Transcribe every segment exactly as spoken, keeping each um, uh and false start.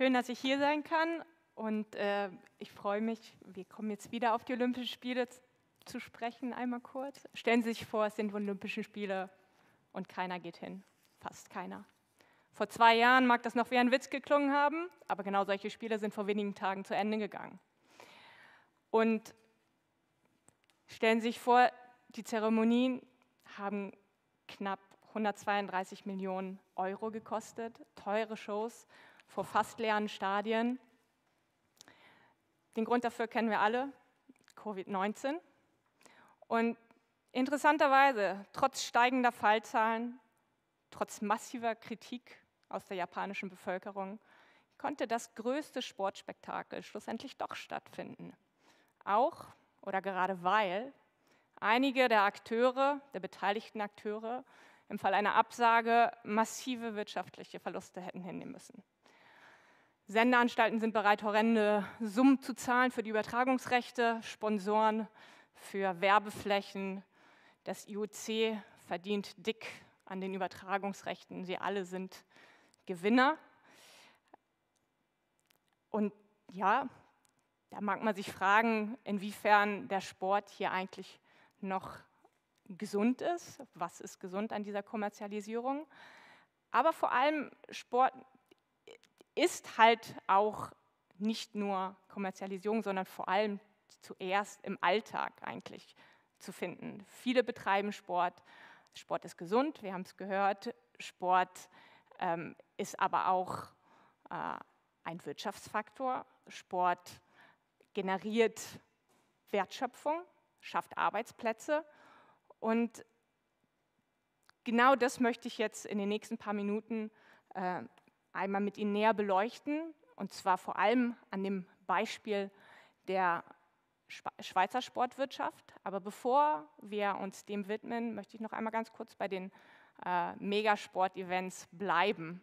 Schön, dass ich hier sein kann und äh, ich freue mich, wir kommen jetzt wieder auf die Olympischen Spiele zu sprechen, einmal kurz. Stellen Sie sich vor, es sind Olympische Spiele und keiner geht hin, fast keiner. Vor zwei Jahren mag das noch wie ein Witz geklungen haben, aber genau solche Spiele sind vor wenigen Tagen zu Ende gegangen. Und stellen Sie sich vor, die Zeremonien haben knapp hundertzweiunddreißig Millionen Euro gekostet, teure Shows vor fast leeren Stadien. Den Grund dafür kennen wir alle, Covid neunzehn. Und interessanterweise, trotz steigender Fallzahlen, trotz massiver Kritik aus der japanischen Bevölkerung, konnte das größte Sportspektakel schlussendlich doch stattfinden. Auch oder gerade weil einige der Akteure, der beteiligten Akteure, im Fall einer Absage massive wirtschaftliche Verluste hätten hinnehmen müssen. Sendeanstalten sind bereit, horrende Summen zu zahlen für die Übertragungsrechte, Sponsoren für Werbeflächen. Das I O C verdient dick an den Übertragungsrechten. Sie alle sind Gewinner. Und ja, da mag man sich fragen, inwiefern der Sport hier eigentlich noch gesund ist. Was ist gesund an dieser Kommerzialisierung? Aber vor allem Sport ist halt auch nicht nur Kommerzialisierung, sondern vor allem zuerst im Alltag eigentlich zu finden. Viele betreiben Sport. Sport ist gesund, wir haben es gehört. Sport ähm, ist aber auch äh, ein Wirtschaftsfaktor. Sport generiert Wertschöpfung, schafft Arbeitsplätze. Und genau das möchte ich jetzt in den nächsten paar Minuten äh, einmal mit Ihnen näher beleuchten, und zwar vor allem an dem Beispiel der Schweizer Sportwirtschaft. Aber bevor wir uns dem widmen, möchte ich noch einmal ganz kurz bei den äh, Megasport-Events bleiben.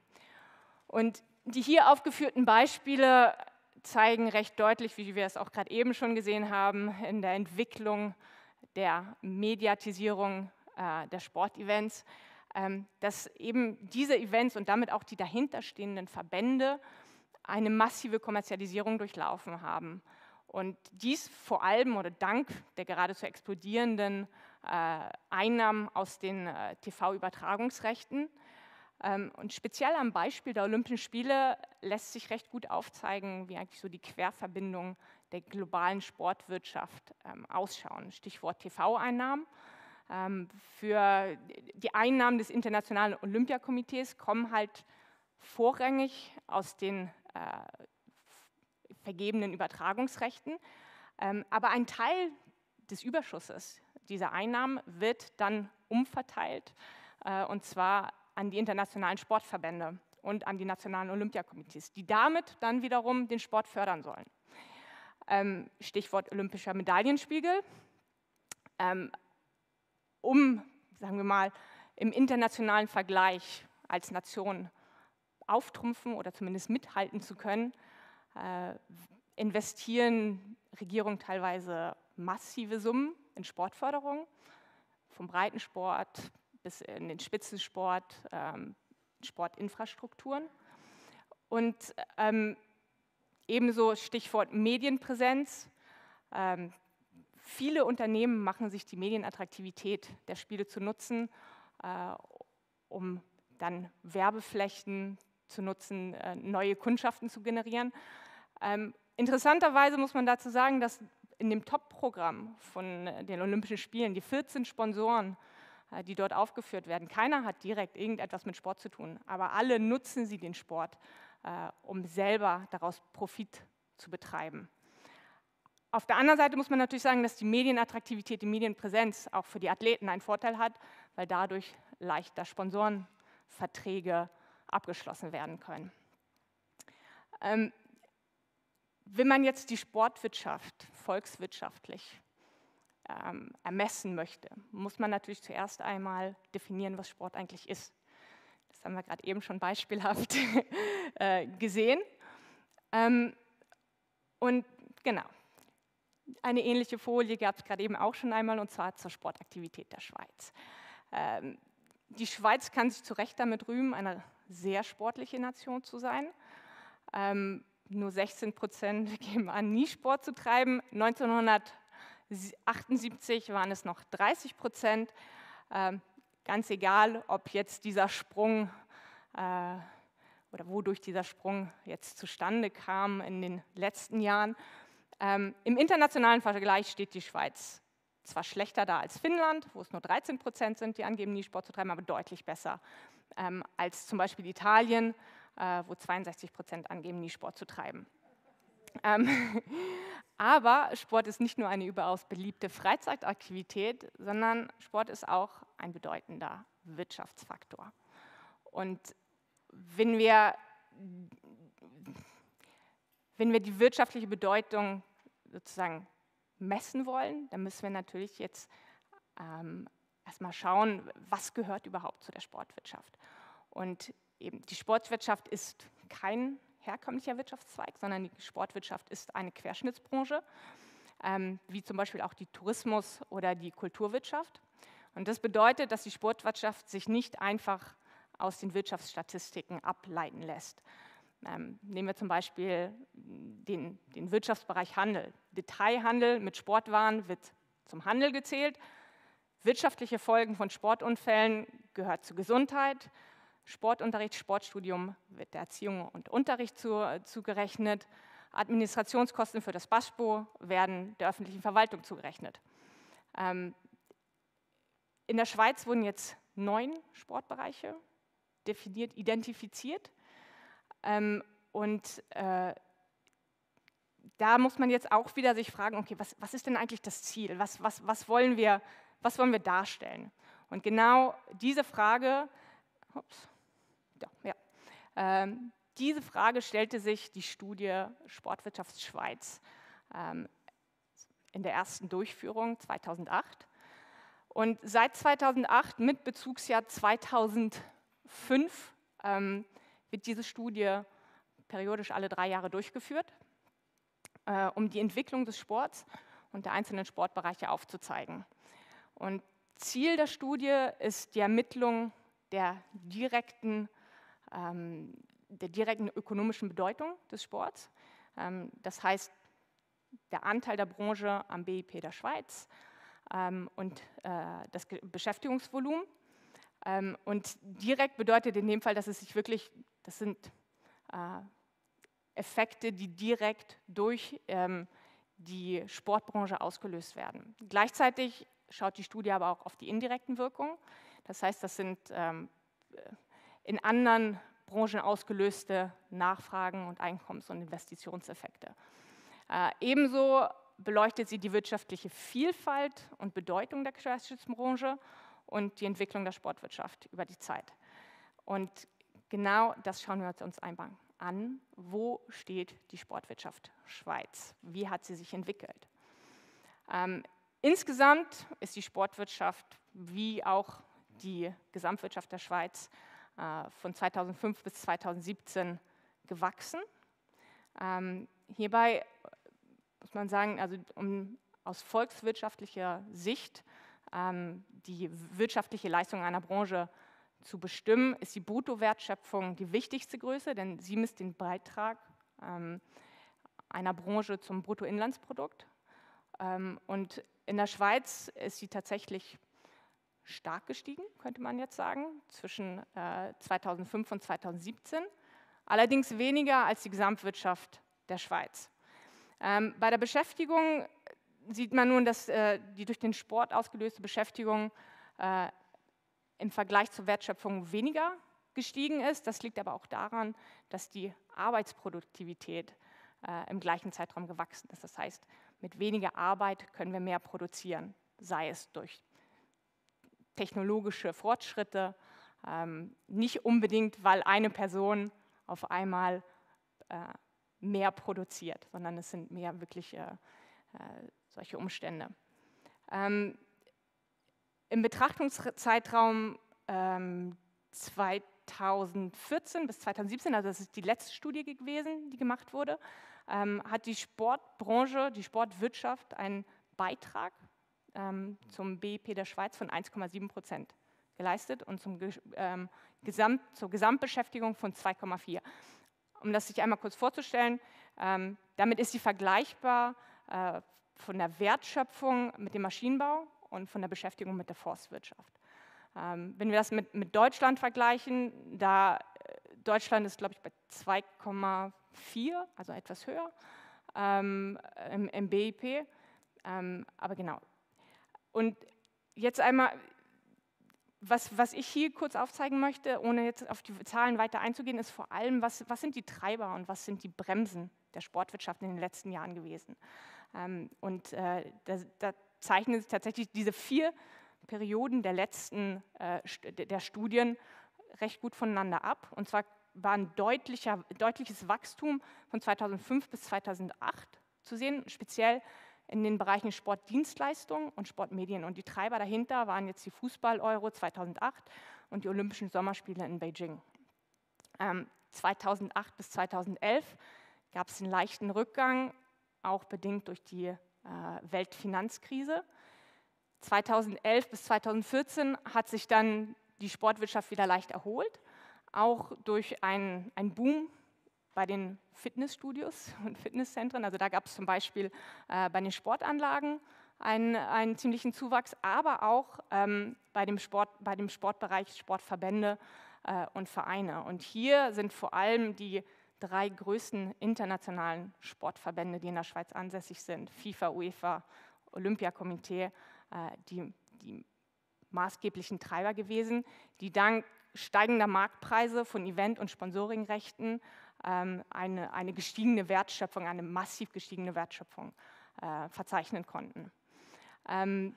Und die hier aufgeführten Beispiele zeigen recht deutlich, wie wir es auch gerade eben schon gesehen haben, in der Entwicklung der Mediatisierung äh, der Sportevents, ähm, dass eben diese Events und damit auch die dahinterstehenden Verbände eine massive Kommerzialisierung durchlaufen haben. Und dies vor allem oder dank der geradezu explodierenden äh, Einnahmen aus den äh, T V-Übertragungsrechten. Ähm, und speziell am Beispiel der Olympischen Spiele lässt sich recht gut aufzeigen, wie eigentlich so die Querverbindungen der globalen Sportwirtschaft ähm, ausschauen. Stichwort T V-Einnahmen. Ähm, für die Einnahmen des Internationalen Olympiakomitees kommen halt vorrangig aus den äh, vergebenen Übertragungsrechten. Ähm, aber ein Teil des Überschusses dieser Einnahmen wird dann umverteilt, äh, und zwar an die internationalen Sportverbände und an die nationalen Olympiakomitees, die damit dann wiederum den Sport fördern sollen. Ähm, Stichwort olympischer Medaillenspiegel. Ähm, um, sagen wir mal, im internationalen Vergleich als Nation auftrumpfen oder zumindest mithalten zu können, äh, investieren Regierungen teilweise massive Summen in Sportförderung, vom Breitensport bis in den Spitzensport, ähm, Sportinfrastrukturen. Und ähm, ebenso Stichwort Medienpräsenz. Ähm, viele Unternehmen machen sich die Medienattraktivität der Spiele zu nutzen, äh, um dann Werbeflächen zu nutzen, äh, neue Kundschaften zu generieren. Ähm, interessanterweise muss man dazu sagen, dass in dem Top-Programm von den Olympischen Spielen die vierzehn Sponsoren, äh, die dort aufgeführt werden, keiner hat direkt irgendetwas mit Sport zu tun, aber alle nutzen sie den Sport, äh, um selber daraus Profit zu betreiben. Auf der anderen Seite muss man natürlich sagen, dass die Medienattraktivität, die Medienpräsenz auch für die Athleten einen Vorteil hat, weil dadurch leichter Sponsorenverträge abgeschlossen werden können. Ähm, wenn man jetzt die Sportwirtschaft volkswirtschaftlich ähm, ermessen möchte, muss man natürlich zuerst einmal definieren, was Sport eigentlich ist. Das haben wir gerade eben schon beispielhaft äh, gesehen. Ähm, und genau, eine ähnliche Folie gab es gerade eben auch schon einmal, und zwar zur Sportaktivität der Schweiz. Ähm, die Schweiz kann sich zu Recht damit rühmen, eine sehr sportliche Nation zu sein. Ähm, nur sechzehn Prozent geben an, nie Sport zu treiben. neunzehnhundertachtundsiebzig waren es noch dreißig Prozent. Ähm, ganz egal, ob jetzt dieser Sprung äh, oder wodurch dieser Sprung jetzt zustande kam in den letzten Jahren. Ähm, Im internationalen Vergleich steht die Schweiz zwar schlechter da als Finnland, wo es nur dreizehn Prozent sind, die angeben, nie Sport zu treiben, aber deutlich besser ähm, als zum Beispiel Italien, äh, wo zweiundsechzig Prozent angeben, nie Sport zu treiben. Ähm, aber Sport ist nicht nur eine überaus beliebte Freizeitaktivität, sondern Sport ist auch ein bedeutender Wirtschaftsfaktor. Und wenn wir, wenn wir die wirtschaftliche Bedeutung sozusagen messen wollen, dann müssen wir natürlich jetzt ähm, erstmal schauen, was gehört überhaupt zu der Sportwirtschaft. Und eben die Sportwirtschaft ist kein herkömmlicher Wirtschaftszweig, sondern die Sportwirtschaft ist eine Querschnittsbranche, ähm, wie zum Beispiel auch die Tourismus- oder die Kulturwirtschaft. Und das bedeutet, dass die Sportwirtschaft sich nicht einfach aus den Wirtschaftsstatistiken ableiten lässt. Ähm, nehmen wir zum Beispiel den, den Wirtschaftsbereich Handel. Detailhandel mit Sportwaren wird zum Handel gezählt. Wirtschaftliche Folgen von Sportunfällen gehört zur Gesundheit. Sportunterricht, Sportstudium wird der Erziehung und Unterricht zu, zugerechnet. Administrationskosten für das BASPO werden der öffentlichen Verwaltung zugerechnet. Ähm, in der Schweiz wurden jetzt neun Sportbereiche definiert, identifiziert. Ähm, und äh, da muss man jetzt auch wieder sich fragen, okay, was, was ist denn eigentlich das Ziel? Was, was, was, wollen wir, was wollen wir darstellen? Und genau diese Frage, ups, ja, ja, ähm, diese Frage stellte sich die Studie Sportwirtschaft Schweiz ähm, in der ersten Durchführung zweitausendacht. Und seit zweitausendacht, mit Bezugsjahr zweitausendfünf, ähm, wird diese Studie periodisch alle drei Jahre durchgeführt, äh, um die Entwicklung des Sports und der einzelnen Sportbereiche aufzuzeigen. Und Ziel der Studie ist die Ermittlung der direkten, ähm, der direkten ökonomischen Bedeutung des Sports. Ähm, das heißt, der Anteil der Branche am B I P der Schweiz ähm, und äh, das Beschäftigungsvolumen. Ähm, und direkt bedeutet in dem Fall, dass es sich wirklich, das sind äh, Effekte, die direkt durch ähm, die Sportbranche ausgelöst werden. Gleichzeitig schaut die Studie aber auch auf die indirekten Wirkungen. Das heißt, das sind ähm, in anderen Branchen ausgelöste Nachfragen und Einkommens- und Investitionseffekte. Äh, ebenso beleuchtet sie die wirtschaftliche Vielfalt und Bedeutung der Querschnittsbranche und die Entwicklung der Sportwirtschaft über die Zeit. Und genau das schauen wir uns einmal an. Wo steht die Sportwirtschaft Schweiz? Wie hat sie sich entwickelt? Ähm, insgesamt ist die Sportwirtschaft wie auch die Gesamtwirtschaft der Schweiz äh, von zweitausendfünf bis zweitausendsiebzehn gewachsen. Ähm, hierbei muss man sagen, also um aus volkswirtschaftlicher Sicht ähm, die wirtschaftliche Leistung einer Branche zu bestimmen, ist die Bruttowertschöpfung die wichtigste Größe, denn sie misst den Beitrag ähm, einer Branche zum Bruttoinlandsprodukt. Ähm, und in der Schweiz ist sie tatsächlich stark gestiegen, könnte man jetzt sagen, zwischen äh, zweitausendfünf und zweitausendsiebzehn, allerdings weniger als die Gesamtwirtschaft der Schweiz. Ähm, bei der Beschäftigung sieht man nun, dass äh, die durch den Sport ausgelöste Beschäftigung äh, im Vergleich zur Wertschöpfung weniger gestiegen ist. Das liegt aber auch daran, dass die Arbeitsproduktivität äh, im gleichen Zeitraum gewachsen ist. Das heißt, mit weniger Arbeit können wir mehr produzieren, sei es durch technologische Fortschritte, ähm, nicht unbedingt, weil eine Person auf einmal äh, mehr produziert, sondern es sind mehr wirklich äh, äh, solche Umstände. Ähm, Im Betrachtungszeitraum ähm, zweitausendvierzehn bis zweitausendsiebzehn, also das ist die letzte Studie gewesen, die gemacht wurde, ähm, hat die Sportbranche, die Sportwirtschaft einen Beitrag ähm, zum B I P der Schweiz von eins Komma sieben Prozent geleistet und zum, ähm, Gesamt, zur Gesamtbeschäftigung von zwei Komma vier. um das sich einmal kurz vorzustellen, ähm, damit ist sie vergleichbar äh, von der Wertschöpfung mit dem Maschinenbau und von der Beschäftigung mit der Forstwirtschaft. Ähm, wenn wir das mit, mit Deutschland vergleichen, da äh, Deutschland ist, glaube ich, bei zwei Komma vier, also etwas höher ähm, im, im B I P. Ähm, aber genau. Und jetzt einmal, was, was ich hier kurz aufzeigen möchte, ohne jetzt auf die Zahlen weiter einzugehen, ist vor allem, was, was sind die Treiber und was sind die Bremsen der Sportwirtschaft in den letzten Jahren gewesen. Ähm, und äh, da, da zeichnen sich tatsächlich diese vier Perioden der letzten äh, der Studien recht gut voneinander ab. Und zwar war ein deutlicher, deutliches Wachstum von zweitausendfünf bis zweitausendacht zu sehen, speziell in den Bereichen Sportdienstleistungen und Sportmedien. Und die Treiber dahinter waren jetzt die Fußball-Euro zweitausendacht und die Olympischen Sommerspiele in Beijing. Ähm, zweitausendacht bis zweitausendelf gab es einen leichten Rückgang, auch bedingt durch die äh, Weltfinanzkrise. zweitausendelf bis zweitausendvierzehn hat sich dann die Sportwirtschaft wieder leicht erholt, auch durch einen, einen Boom bei den Fitnessstudios und Fitnesszentren. Also da gab es zum Beispiel äh, bei den Sportanlagen einen, einen ziemlichen Zuwachs, aber auch ähm, bei, dem Sport, bei dem Sportbereich Sportverbände äh, und Vereine. Und hier sind vor allem die drei größten internationalen Sportverbände, die in der Schweiz ansässig sind, FIFA, UEFA, Olympiakomitee, äh, die, die maßgeblichen Treiber gewesen, die dank steigender Marktpreise von Event- und Sponsoringrechten ähm, eine, eine gestiegene Wertschöpfung, eine massiv gestiegene Wertschöpfung äh, verzeichnen konnten. Ähm,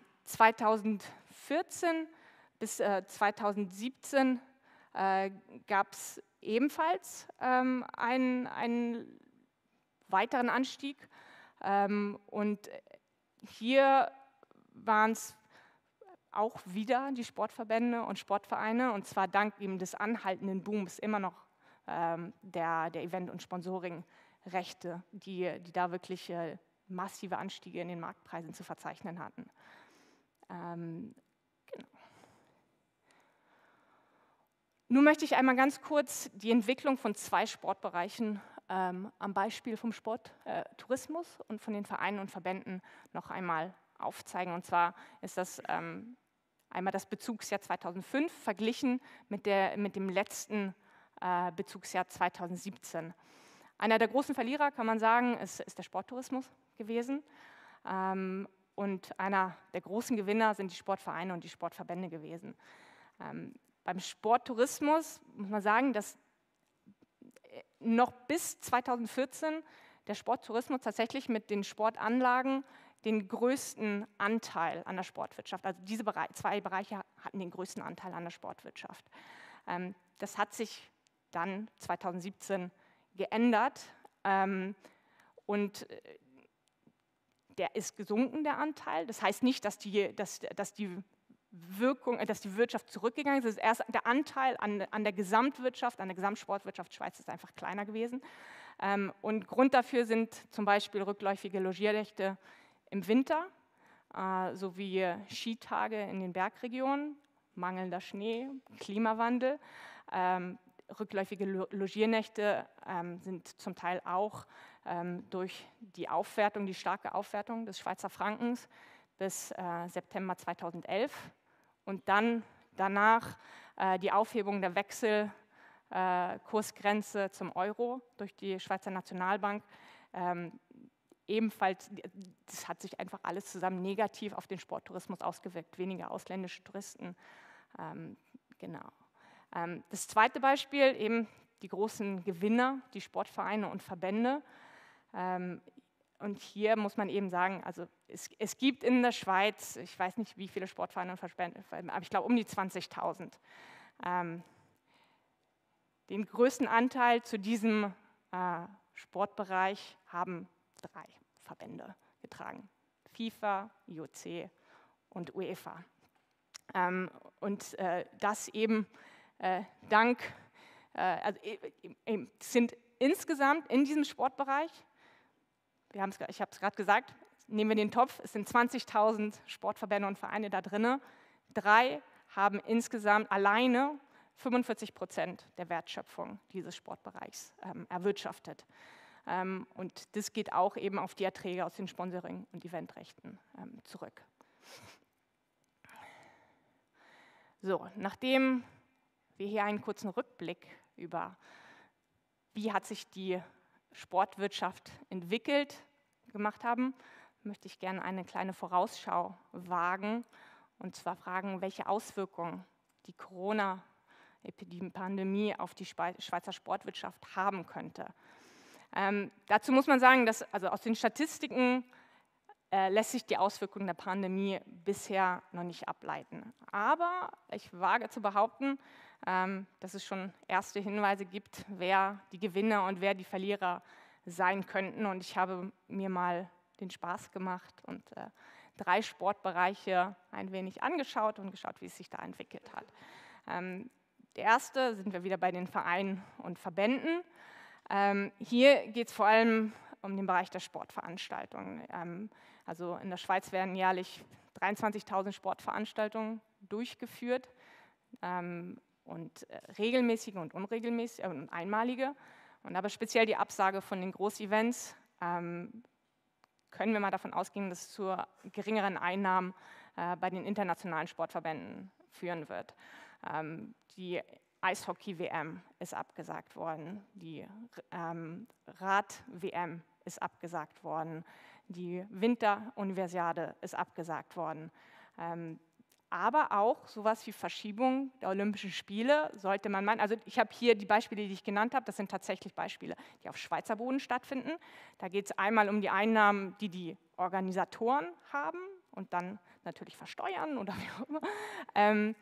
zweitausendvierzehn bis äh, zweitausendsiebzehn äh, gab es ebenfalls ähm, einen, einen weiteren Anstieg ähm, und hier waren es auch wieder die Sportverbände und Sportvereine, und zwar dank eben des anhaltenden Booms immer noch ähm, der, der Event- und Sponsoringrechte, die, die da wirklich äh, massive Anstiege in den Marktpreisen zu verzeichnen hatten. Ähm, genau. Nun möchte ich einmal ganz kurz die Entwicklung von zwei Sportbereichen ähm, am Beispiel vom Sporttourismus äh, und von den Vereinen und Verbänden noch einmal aufzeigen. Und zwar ist das ähm, einmal das Bezugsjahr zweitausendfünf verglichen mit, der, mit dem letzten äh, Bezugsjahr zweitausendsiebzehn. Einer der großen Verlierer, kann man sagen, ist, ist der Sporttourismus gewesen. Ähm, und einer der großen Gewinner sind die Sportvereine und die Sportverbände gewesen. Ähm, beim Sporttourismus muss man sagen, dass noch bis zweitausendvierzehn der Sporttourismus tatsächlich mit den Sportanlagen den größten Anteil an der Sportwirtschaft, also diese Bereich, zwei Bereiche hatten den größten Anteil an der Sportwirtschaft. Ähm, das hat sich dann zweitausendsiebzehn geändert ähm, und der ist gesunken, der Anteil. Das heißt nicht, dass die, dass, dass die Wirkung, dass die Wirtschaft zurückgegangen ist. Das ist erst der Anteil an, an der Gesamtwirtschaft, an der Gesamtsportwirtschaft Schweiz ist einfach kleiner gewesen. Ähm, und Grund dafür sind zum Beispiel rückläufige Logierrechte im Winter, äh, sowie Skitage in den Bergregionen, mangelnder Schnee, Klimawandel. Ähm, rückläufige Lo Logiernächte ähm, sind zum Teil auch ähm, durch die Aufwertung, die starke Aufwertung des Schweizer Frankens bis äh, September zweitausendelf und dann danach äh, die Aufhebung der Wechselkursgrenze äh, zum Euro durch die Schweizer Nationalbank. Ähm, Ebenfalls, das hat sich einfach alles zusammen negativ auf den Sporttourismus ausgewirkt, weniger ausländische Touristen. Ähm, genau. Ähm, das zweite Beispiel, eben die großen Gewinner, die Sportvereine und Verbände. Ähm, und hier muss man eben sagen, also es, es gibt in der Schweiz, ich weiß nicht, wie viele Sportvereine und Verbände, aber ich glaube um die zwanzigtausend. Ähm, den größten Anteil zu diesem äh, Sportbereich haben drei Verbände getragen: FIFA, I O C und UEFA. Ähm, und äh, das eben äh, dank, äh, also e e sind insgesamt in diesem Sportbereich, wir haben's, ich habe es gerade gesagt, nehmen wir den Topf, es sind zwanzigtausend Sportverbände und Vereine da drin, drei haben insgesamt alleine fünfundvierzig Prozent der Wertschöpfung dieses Sportbereichs ähm, erwirtschaftet. Ähm, und das geht auch eben auf die Erträge aus den Sponsoring- und Eventrechten ähm, zurück. So, nachdem wir hier einen kurzen Rückblick über, wie hat sich die Sportwirtschaft entwickelt, gemacht haben, möchte ich gerne eine kleine Vorausschau wagen und zwar fragen, welche Auswirkungen die Corona-Pandemie auf die Schweizer Sportwirtschaft haben könnte. Ähm, dazu muss man sagen, dass also aus den Statistiken äh, lässt sich die Auswirkungen der Pandemie bisher noch nicht ableiten. Aber ich wage zu behaupten, ähm, dass es schon erste Hinweise gibt, wer die Gewinner und wer die Verlierer sein könnten. Und ich habe mir mal den Spaß gemacht und äh, drei Sportbereiche ein wenig angeschaut und geschaut, wie es sich da entwickelt hat. Ähm, der erste sind wir wieder bei den Vereinen und Verbänden. Ähm, hier geht es vor allem um den Bereich der Sportveranstaltungen. Ähm, also in der Schweiz werden jährlich dreiundzwanzigtausend Sportveranstaltungen durchgeführt ähm, und äh, regelmäßige und unregelmäßige äh, und einmalige. Und aber speziell die Absage von den Großevents ähm, können wir mal davon ausgehen, dass es zu geringeren Einnahmen äh, bei den internationalen Sportverbänden führen wird. Ähm, die Eishockey-W M ist abgesagt worden, die ähm, Rad-W M ist abgesagt worden, die Winteruniversiade ist abgesagt worden. Ähm, aber auch sowas wie Verschiebung der Olympischen Spiele sollte man meinen. Also ich habe hier die Beispiele, die ich genannt habe, das sind tatsächlich Beispiele, die auf Schweizer Boden stattfinden. Da geht es einmal um die Einnahmen, die die Organisatoren haben und dann natürlich versteuern oder wie auch immer. Ähm,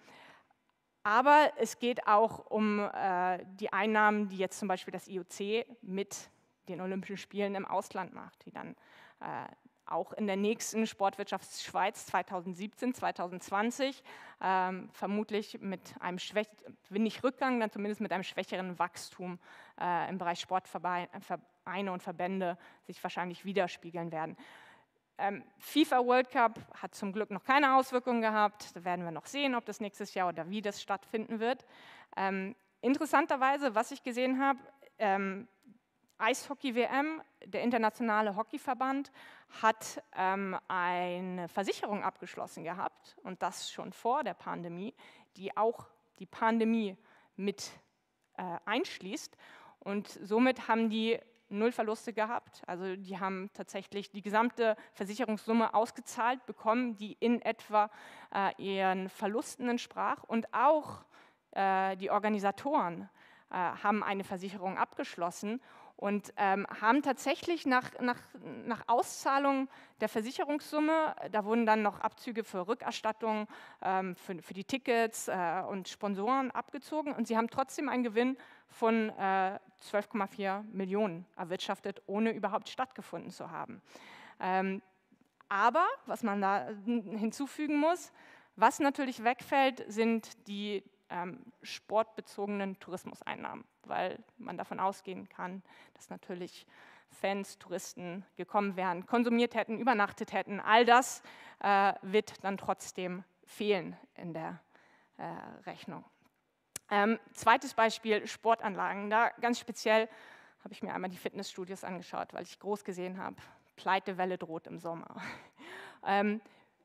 aber es geht auch um äh, die Einnahmen, die jetzt zum Beispiel das I O C mit den Olympischen Spielen im Ausland macht, die dann äh, auch in der nächsten Sportwirtschaftsschweiz zweitausendsiebzehn, zweitausendzwanzig ähm, vermutlich mit einem Schwäch wenn nicht Rückgang, dann zumindest mit einem schwächeren Wachstum äh, im Bereich Sportvereine und Verbände sich wahrscheinlich widerspiegeln werden. Ähm, FIFA World Cup hat zum Glück noch keine Auswirkungen gehabt. Da werden wir noch sehen, ob das nächstes Jahr oder wie das stattfinden wird. Ähm, interessanterweise, was ich gesehen habe, ähm, Eishockey-W M, der Internationale Hockeyverband, hat ähm, eine Versicherung abgeschlossen gehabt, und das schon vor der Pandemie, die auch die Pandemie mit äh, einschließt. Und somit haben die null Verluste gehabt. Also die haben tatsächlich die gesamte Versicherungssumme ausgezahlt bekommen, die in etwa äh, ihren Verlusten entsprach. Und auch äh, die Organisatoren äh, haben eine Versicherung abgeschlossen und ähm, haben tatsächlich nach, nach, nach Auszahlung der Versicherungssumme, da wurden dann noch Abzüge für Rückerstattung, ähm, für, für die Tickets äh, und Sponsoren abgezogen, und sie haben trotzdem einen Gewinn von äh, zwölf Komma vier Millionen erwirtschaftet, ohne überhaupt stattgefunden zu haben. Ähm, aber, was man da hinzufügen muss, was natürlich wegfällt, sind die ähm, sportbezogenen Tourismuseinnahmen, weil man davon ausgehen kann, dass natürlich Fans, Touristen gekommen wären, konsumiert hätten, übernachtet hätten. All das äh, wird dann trotzdem fehlen in der äh, Rechnung. Ähm, zweites Beispiel, Sportanlagen. Da ganz speziell habe ich mir einmal die Fitnessstudios angeschaut, weil ich groß gesehen habe, Pleitewelle droht im Sommer. ähm,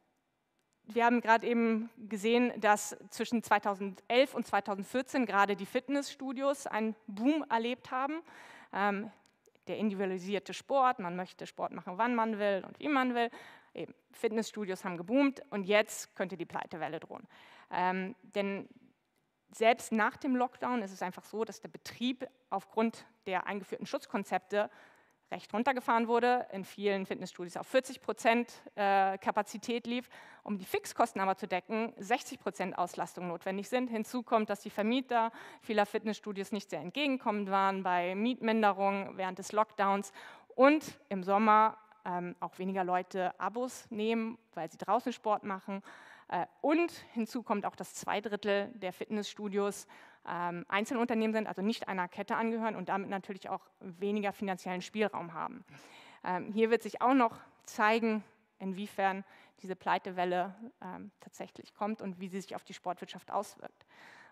Wir haben gerade eben gesehen, dass zwischen zweitausendelf und zweitausendvierzehn gerade die Fitnessstudios einen Boom erlebt haben. Ähm, der individualisierte Sport, man möchte Sport machen, wann man will und wie man will. Eben, Fitnessstudios haben geboomt, und jetzt könnte die Pleitewelle drohen. Ähm, denn selbst nach dem Lockdown ist es einfach so, dass der Betrieb aufgrund der eingeführten Schutzkonzepte recht runtergefahren wurde, in vielen Fitnessstudios auf vierzig Prozent äh, Kapazität lief. Um die Fixkosten aber zu decken, sechzig Prozent Auslastung notwendig sind. Hinzu kommt, dass die Vermieter vieler Fitnessstudios nicht sehr entgegenkommend waren bei Mietminderungen während des Lockdowns und im Sommer ähm, auch weniger Leute Abos nehmen, weil sie draußen Sport machen. Äh, und hinzu kommt auch, dass zwei Drittel der Fitnessstudios ähm, Einzelunternehmen sind, also nicht einer Kette angehören und damit natürlich auch weniger finanziellen Spielraum haben. Ähm, hier wird sich auch noch zeigen, inwiefern diese Pleitewelle ähm, tatsächlich kommt und wie sie sich auf die Sportwirtschaft auswirkt.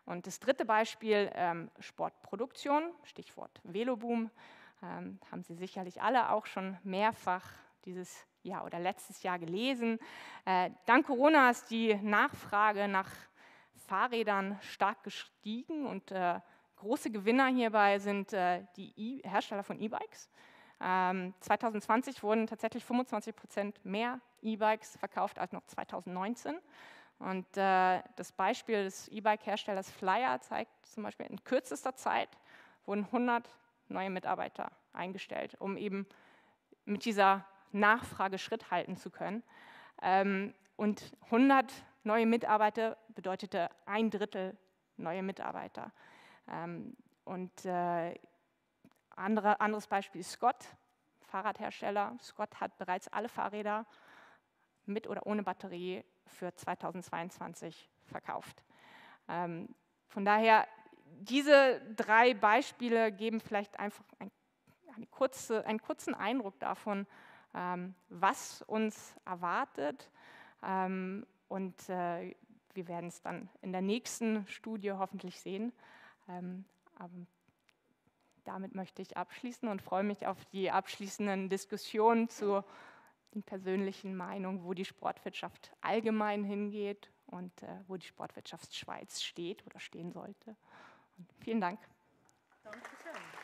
Und das dritte Beispiel, ähm, Sportproduktion, Stichwort Veloboom, ähm, haben Sie sicherlich alle auch schon mehrfach dieses Jahr oder letztes Jahr gelesen. Äh, dank Corona ist die Nachfrage nach Fahrrädern stark gestiegen und äh, große Gewinner hierbei sind äh, die e Hersteller von E-Bikes. Ähm, zwanzig zwanzig wurden tatsächlich fünfundzwanzig Prozent mehr E-Bikes verkauft als noch zwanzig neunzehn. Und äh, das Beispiel des E-Bike-Herstellers Flyer zeigt zum Beispiel, in kürzester Zeit wurden hundert neue Mitarbeiter eingestellt, um eben mit dieser Nachfrage Schritt halten zu können. Ähm, und hundert neue Mitarbeiter bedeutete ein Drittel neue Mitarbeiter. Ähm, und äh, andere, anderes Beispiel ist Scott, Fahrradhersteller. Scott hat bereits alle Fahrräder mit oder ohne Batterie für zweitausendzweiundzwanzig verkauft. Ähm, von daher, diese drei Beispiele geben vielleicht einfach ein, eine kurze, einen kurzen Eindruck davon, ähm, was uns erwartet. Ähm, und äh, wir werden es dann in der nächsten Studie hoffentlich sehen. Ähm, aber damit möchte ich abschließen und freue mich auf die abschließenden Diskussionen zu den persönlichen Meinungen, wo die Sportwirtschaft allgemein hingeht und äh, wo die Sportwirtschaft Schweiz steht oder stehen sollte. Und vielen Dank. Dankeschön.